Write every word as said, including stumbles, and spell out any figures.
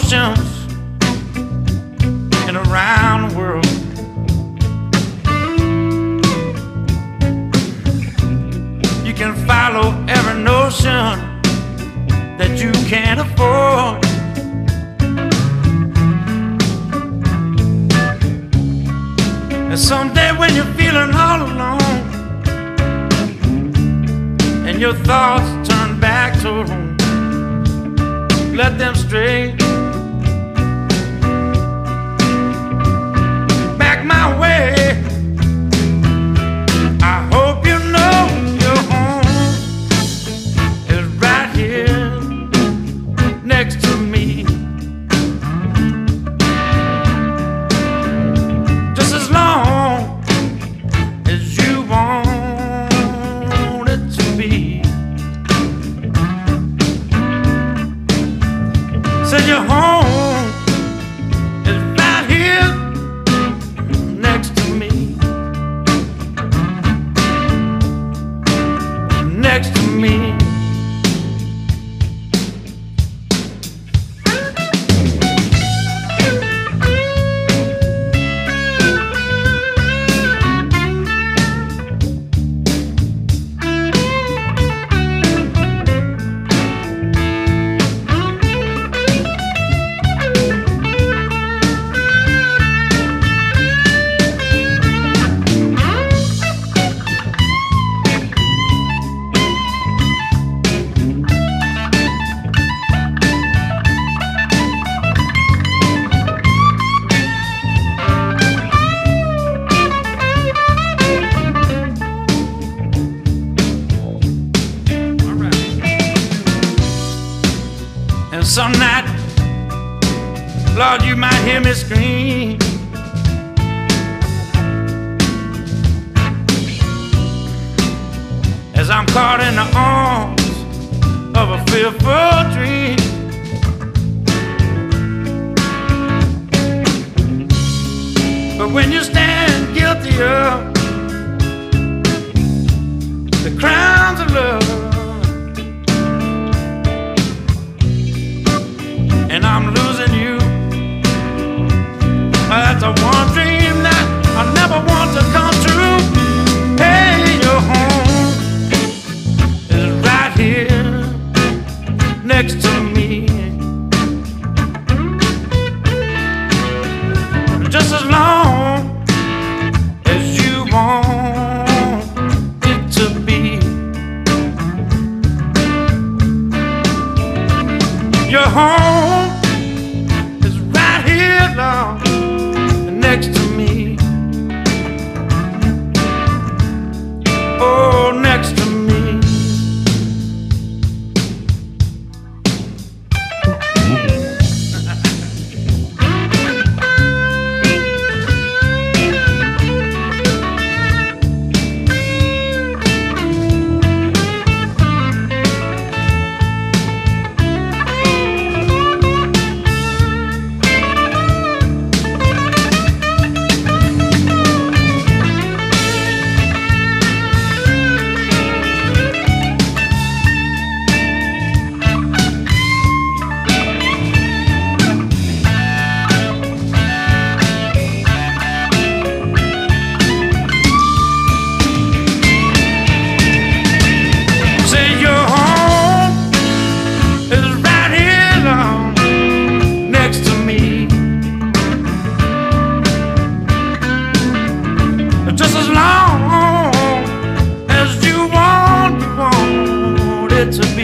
oceans and around the world. You can follow every notion that you can't afford. And someday when you're feeling all alone and your thoughts turn back to home, let them stray back my way. I hope you know your home is right here next to me. Just as long as you want it to be. Said your home is right here next to me. Next to me. And some night, Lord, you might hear me scream. As I'm caught in the arms of a fearful dream. But when you stand guilty of the crimes of love, and I'm losing you, that's a one dream that I never want to come true. Hey, your home is right here next to me. Just as long as you want it to be. Your home is right here, Lord, next to me. Oh, next to me. Just as long as you want, you want it to be.